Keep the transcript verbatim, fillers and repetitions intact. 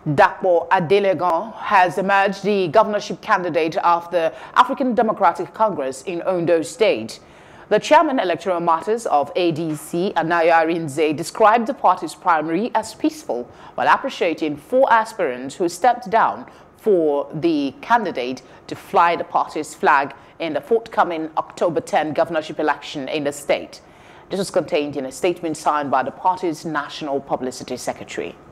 Dapo Adelegan has emerged the governorship candidate of the African Democratic Congress in Ondo State. The chairman electoral matters of A D C, Anayarinze, described the party's primary as peaceful while appreciating four aspirants who stepped down for the candidate to fly the party's flag in the forthcoming October tenth governorship election in the state. This was contained in a statement signed by the party's national publicity secretary.